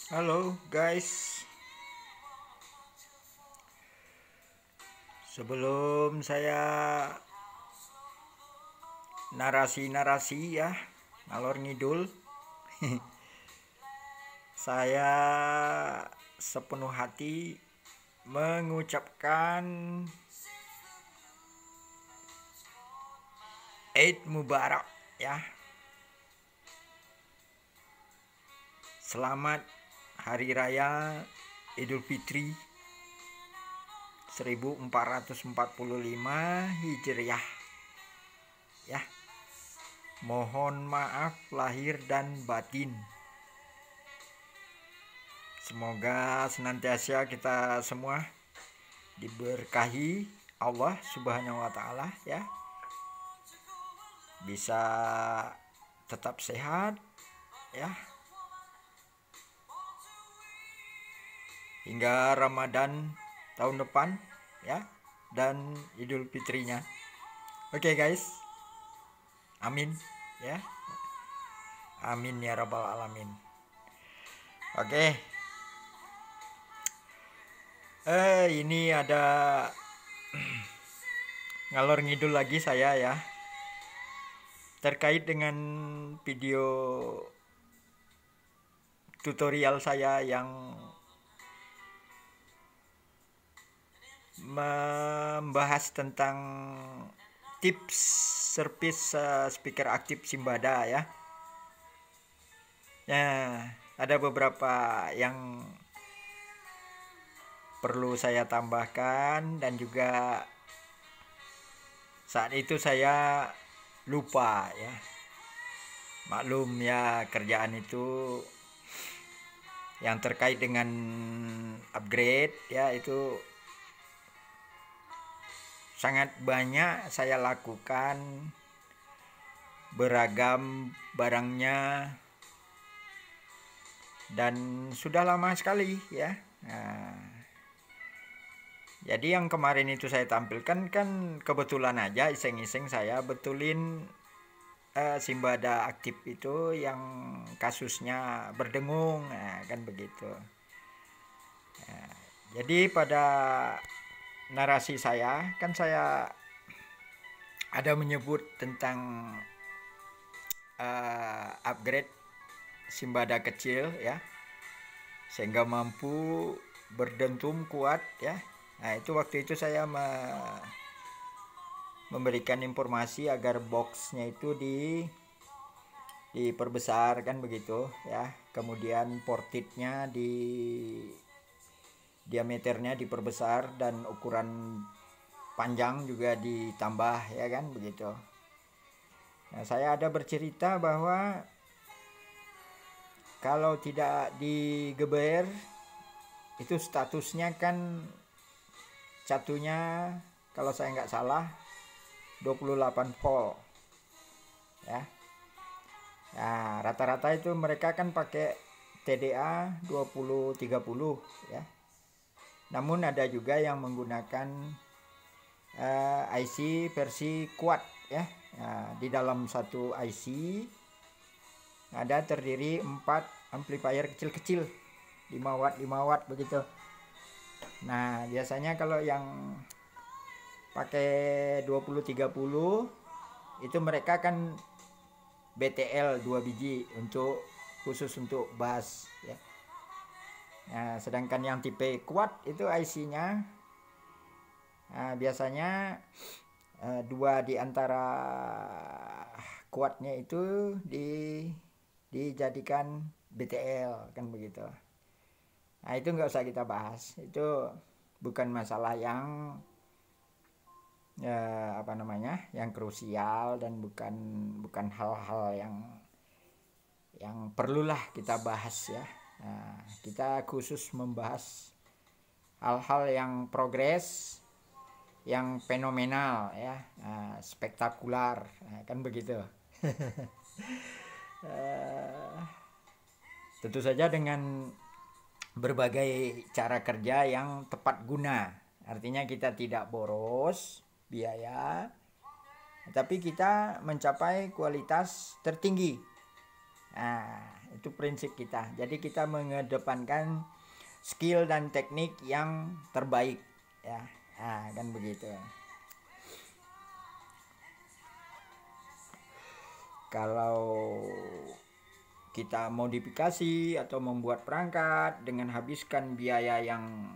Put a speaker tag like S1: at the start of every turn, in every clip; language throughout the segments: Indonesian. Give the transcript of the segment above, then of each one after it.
S1: Halo guys, sebelum saya narasi-narasi ya, ngalor ngidul, saya sepenuh hati mengucapkan Eid Mubarak ya. Selamat Hari Raya Idul Fitri 1445 Hijriah ya. Mohon maaf lahir dan batin. Semoga senantiasa kita semua diberkahi Allah Subhanahu wa taala ya. Bisa tetap sehat ya. Hingga Ramadan tahun depan ya, dan Idul Fitrinya. Oke guys. Amin ya. Amin ya rabbal alamin. Oke. Ini ada ngalor ngidul lagi saya ya. Terkait dengan video tutorial saya yang membahas tentang tips service speaker aktif Simbada ya. Nah, ada beberapa yang perlu saya tambahkan dan juga saat itu saya lupa ya. Maklum ya, kerjaan itu yang terkait dengan upgrade ya, itu sangat banyak saya lakukan, beragam barangnya, dan sudah lama sekali ya. Nah, jadi yang kemarin itu saya tampilkan kan kebetulan aja iseng-iseng saya betulin Simbada aktif itu yang kasusnya berdengung, nah, kan begitu. Nah, jadi pada narasi saya kan saya ada menyebut tentang upgrade Simbada kecil ya, sehingga mampu berdentum kuat ya. Nah, itu waktu itu saya memberikan informasi agar boxnya itu diperbesar kan begitu ya. Kemudian portitnya diameternya diperbesar dan ukuran panjang juga ditambah ya kan begitu. Nah, saya ada bercerita bahwa kalau tidak digeber itu statusnya kan catunya kalau saya nggak salah 28 volt ya. Nah, rata-rata itu mereka kan pakai TDA 2030 ya. Namun ada juga yang menggunakan IC versi kuat ya. Nah, di dalam satu IC ada terdiri 4 amplifier kecil-kecil 5 watt 5 watt begitu. Nah, biasanya kalau yang pakai 2030 itu mereka kan BTL 2 biji untuk khusus untuk bass ya. Nah, sedangkan yang tipe kuat itu IC-nya biasanya dua di antara kuatnya itu dijadikan BTL kan begitu. Nah, itu nggak usah kita bahas, itu bukan masalah yang yang krusial dan bukan hal-hal yang perlulah kita bahas ya. Nah, kita khusus membahas hal-hal yang progres, yang fenomenal ya, spektakular, kan begitu. Tentu saja dengan berbagai cara kerja yang tepat guna. Artinya kita tidak boros biaya, tapi kita mencapai kualitas tertinggi. Nah, itu prinsip kita. Jadi kita mengedepankan skill dan teknik yang terbaik ya. Nah, kan begitu. Kalau kita modifikasi atau membuat perangkat dengan habiskan biaya yang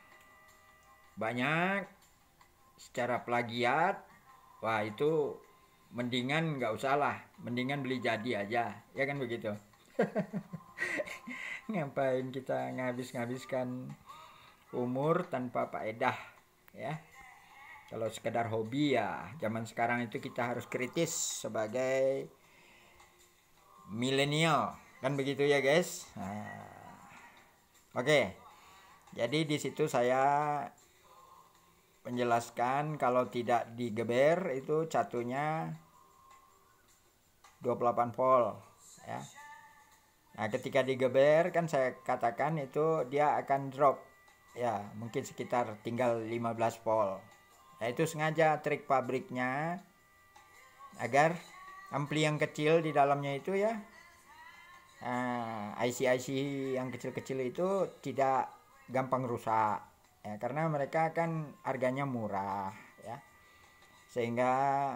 S1: banyak secara plagiat, wah itu mendingan nggak usah lah, mendingan beli jadi aja, ya kan begitu. Ngapain kita ngabiskan umur tanpa faedah ya. Kalau sekedar hobi ya zaman sekarang itu kita harus kritis sebagai milenial, kan begitu ya guys. Nah, oke. Jadi di situ saya menjelaskan kalau tidak digeber itu catunya 28 volt ya. Nah, ketika digeber kan saya katakan itu dia akan drop ya, mungkin sekitar tinggal 15 volt. Nah, itu sengaja trik pabriknya agar ampli yang kecil di dalamnya itu ya, IC-IC yang kecil-kecil itu tidak gampang rusak ya, karena mereka kan harganya murah ya, sehingga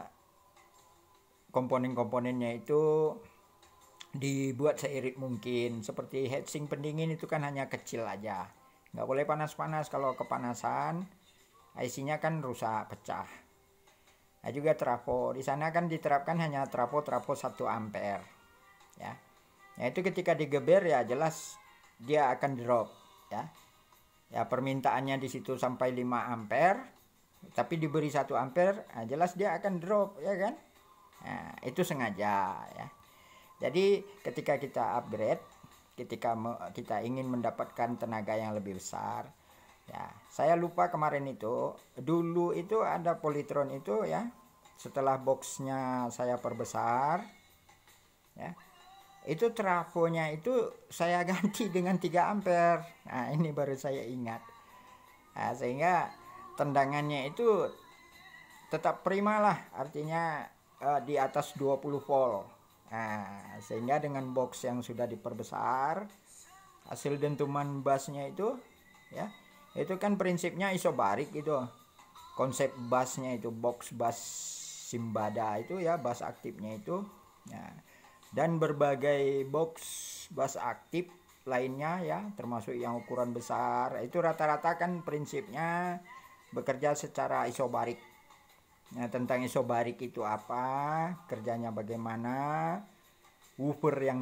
S1: komponen-komponennya itu dibuat seirit mungkin. Seperti heatsink pendingin itu kan hanya kecil aja, nggak boleh panas-panas, kalau kepanasan IC-nya kan rusak, pecah. Nah, juga trafo di sana kan diterapkan hanya trafo 1 ampere ya. Nah, itu ketika digeber ya jelas dia akan drop ya. Ya permintaannya di situ sampai 5 ampere, tapi diberi 1 ampere, nah, jelas dia akan drop ya kan. Nah, itu sengaja ya. Jadi ketika kita upgrade, ketika kita ingin mendapatkan tenaga yang lebih besar ya, saya lupa kemarin itu dulu itu ada Polytron itu ya, setelah boxnya saya perbesar ya, itu trafonya itu saya ganti dengan 3 ampere. Nah, ini baru saya ingat. Nah, sehingga tendangannya itu tetap prima lah, artinya di atas 20 volt. Nah, sehingga dengan box yang sudah diperbesar, hasil dentuman bassnya itu ya, itu kan prinsipnya isobarik itu. Konsep bassnya itu box bass Simbada itu ya, bass aktifnya itu. Nah, dan berbagai box bass aktif lainnya ya, termasuk yang ukuran besar, itu rata-rata kan prinsipnya bekerja secara isobarik. Nah, tentang isobarik itu apa, kerjanya bagaimana, woofer yang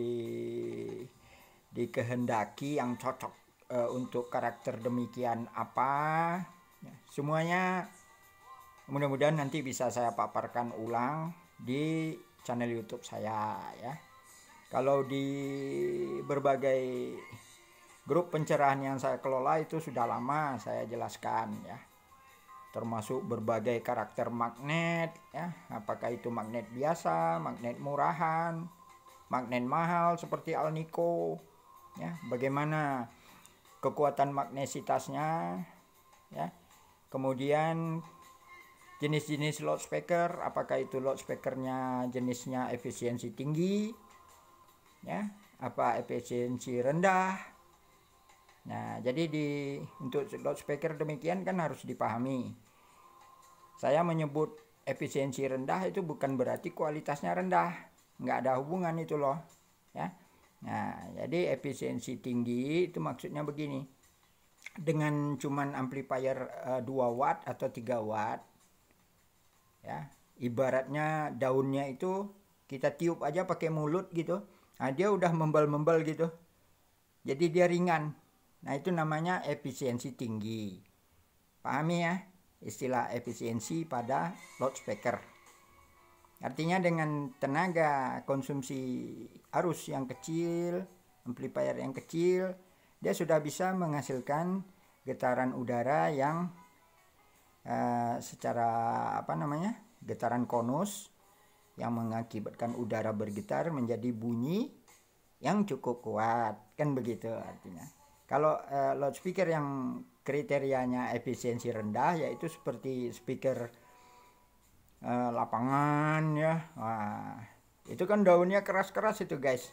S1: dikehendaki yang cocok untuk karakter demikian apa ya, semuanya mudah-mudahan nanti bisa saya paparkan ulang di channel YouTube saya ya. Kalau di berbagai grup pencerahan yang saya kelola itu sudah lama saya jelaskan ya, termasuk berbagai karakter magnet ya, apakah itu magnet biasa, magnet murahan, magnet mahal seperti Alnico ya, bagaimana kekuatan magnesitasnya ya, kemudian jenis-jenis loudspeaker, apakah itu loudspeakernya jenisnya efisiensi tinggi ya, apa efisiensi rendah. Nah, jadi untuk loudspeaker demikian kan harus dipahami. Saya menyebut efisiensi rendah itu bukan berarti kualitasnya rendah, nggak ada hubungan itu loh ya. Nah, jadi efisiensi tinggi itu maksudnya begini, dengan cuman amplifier 2 watt atau 3 watt ya, ibaratnya daunnya itu kita tiup aja pakai mulut gitu, nah dia udah membal-membal gitu, jadi dia ringan. Nah, itu namanya efisiensi tinggi. Pahami ya istilah efisiensi pada loudspeaker. Artinya dengan tenaga konsumsi arus yang kecil, amplifier yang kecil, dia sudah bisa menghasilkan getaran udara yang secara getaran konus yang mengakibatkan udara bergetar menjadi bunyi yang cukup kuat, kan begitu artinya. Kalau loudspeaker yang kriterianya efisiensi rendah, yaitu seperti speaker lapangan ya, wah, Itu kan daunnya keras-keras itu guys.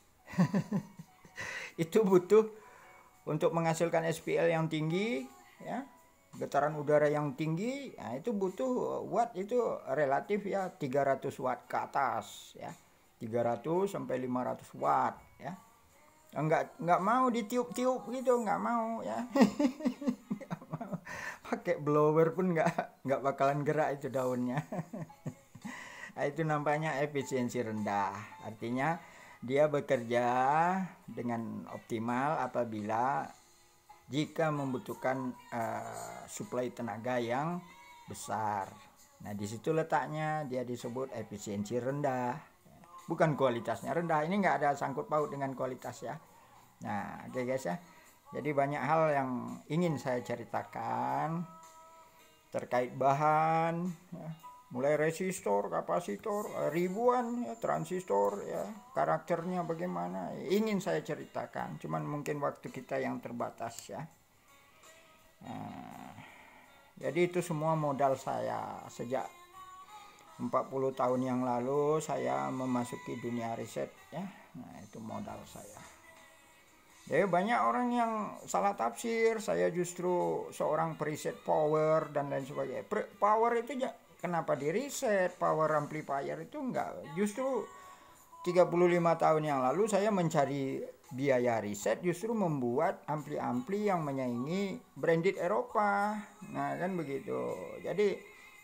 S1: Itu butuh untuk menghasilkan SPL yang tinggi ya, getaran udara yang tinggi. Nah, itu butuh watt itu relatif ya 300 watt ke atas ya. 300 sampai 500 watt ya. Enggak mau ditiup-tiup gitu, enggak mau ya. Nggak mau. Pakai blower pun enggak bakalan gerak itu daunnya. Nah, itu nampaknya efisiensi rendah. Artinya dia bekerja dengan optimal apabila jika membutuhkan suplai tenaga yang besar. Nah, di situ letaknya dia disebut efisiensi rendah. Bukan kualitasnya rendah. Ini nggak ada sangkut paut dengan kualitas ya. Nah, oke guys ya. Jadi banyak hal yang ingin saya ceritakan terkait bahan ya. Mulai resistor, kapasitor, ribuan ya, transistor ya, karakternya bagaimana ingin saya ceritakan, cuman mungkin waktu kita yang terbatas ya. Nah, jadi itu semua modal saya sejak 40 tahun yang lalu saya memasuki dunia riset ya. Nah, itu modal saya. Jadi banyak orang yang salah tafsir, saya justru seorang periset power dan lain sebagainya. Power itu kenapa di riset, power amplifier itu enggak. Justru 35 tahun yang lalu saya mencari biaya riset justru membuat ampli-ampli yang menyaingi branded Eropa. Nah, kan begitu. Jadi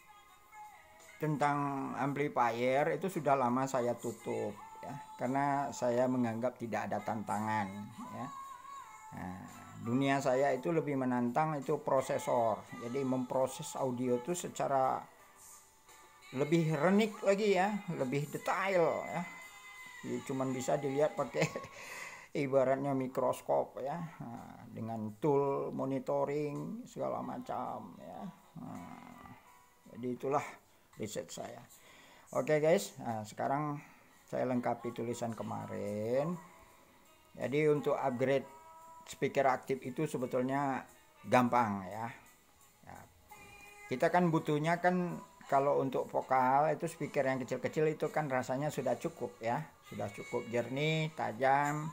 S1: tentang amplifier itu sudah lama saya tutup ya, karena saya menganggap tidak ada tantangan ya. Nah, dunia saya itu lebih menantang itu prosesor. Jadi memproses audio itu secara lebih renik lagi ya, lebih detail ya. Jadi cuman bisa dilihat pakai ibaratnya mikroskop ya. Nah, dengan tool monitoring segala macam ya. Nah, jadi itulah riset saya. Oke guys, nah, sekarang saya lengkapi tulisan kemarin. Jadi untuk upgrade speaker aktif itu sebetulnya gampang ya. Kita kan butuhnya kan kalau untuk vokal itu speaker yang kecil-kecil itu kan rasanya sudah cukup ya, sudah cukup jernih, tajam,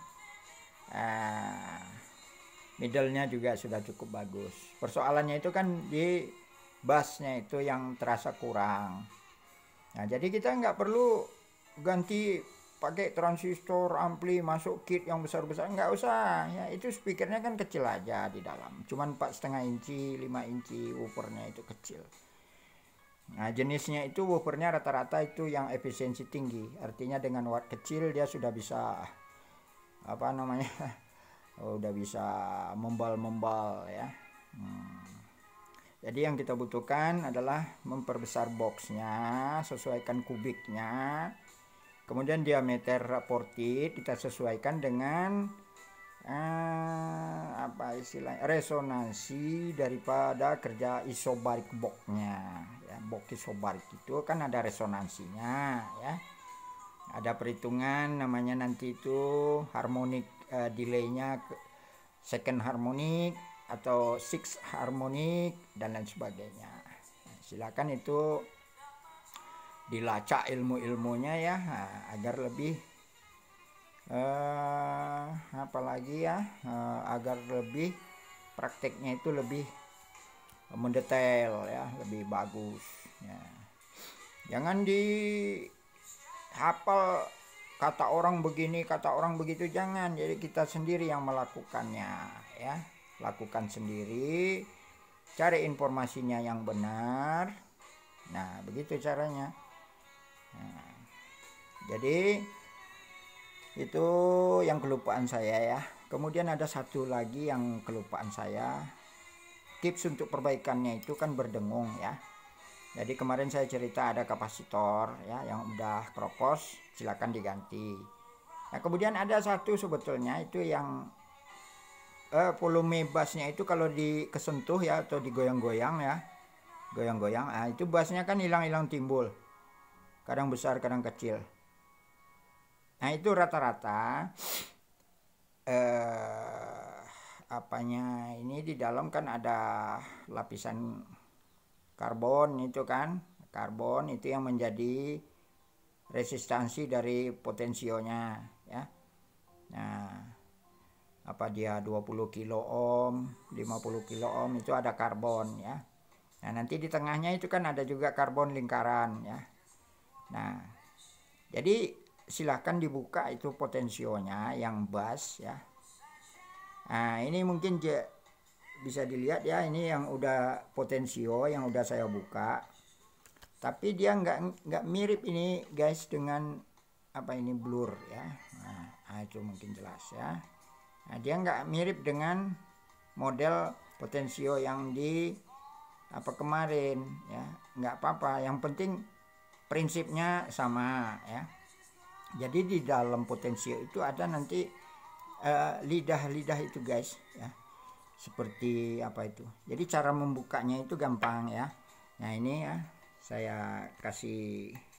S1: middle-nya juga sudah cukup bagus. Persoalannya itu kan di bassnya itu yang terasa kurang. Nah, jadi kita nggak perlu ganti pakai transistor ampli masuk kit yang besar-besar, nggak usah ya. Itu speakernya kan kecil aja di dalam, cuman 4,5 inci 5 inci woofernya itu kecil. Nah, jenisnya itu woofernya rata-rata itu yang efisiensi tinggi, artinya dengan watt kecil dia sudah bisa apa namanya udah bisa membal ya. Jadi yang kita butuhkan adalah memperbesar boxnya, sesuaikan kubiknya, kemudian diameter portit kita sesuaikan dengan apa istilahnya, resonansi daripada kerja isobarik boxnya ya. Box isobarik itu kan ada resonansinya ya, ada perhitungan namanya nanti itu harmonic delaynya second harmonic atau six harmonic dan lain sebagainya. Nah, silakan itu dilacak ilmu-ilmunya ya, agar lebih apalagi ya, agar lebih prakteknya itu lebih mendetail ya, lebih bagus ya. Jangan dihafal kata orang begini, kata orang begitu, jangan. Jadi kita sendiri yang melakukannya ya, lakukan sendiri, cari informasinya yang benar. Nah, begitu caranya. Nah, jadi itu yang kelupaan saya ya. Kemudian ada satu lagi yang kelupaan saya, tips untuk perbaikannya itu kan berdengung ya. Jadi kemarin saya cerita ada kapasitor ya yang udah kropos, silakan diganti. Nah, kemudian ada satu sebetulnya itu yang volume bassnya itu kalau dikesentuh ya atau digoyang-goyang ya, goyang-goyang, itu bassnya kan hilang-hilang timbul, kadang besar kadang kecil. Nah, itu rata-rata apanya ini di dalam kan ada lapisan karbon itu kan, karbon itu yang menjadi resistansi dari potensionya ya. Nah, apa dia 20 kilo ohm, 50 kilo ohm itu ada karbon ya. Nah, nanti di tengahnya itu kan ada juga karbon lingkaran ya. Nah, jadi silahkan dibuka itu potensionya yang bus ya. Nah, ini mungkin bisa dilihat ya, ini yang udah potensio yang udah saya buka. Tapi dia nggak mirip ini guys dengan apa ini blur ya. Nah, itu mungkin jelas ya. Nah, dia nggak mirip dengan model potensio yang di apa kemarin ya, nggak apa-apa, yang penting prinsipnya sama ya. Jadi di dalam potensio itu ada nanti lidah-lidah itu guys ya, seperti apa itu. Jadi cara membukanya itu gampang ya. Nah, ini ya saya kasih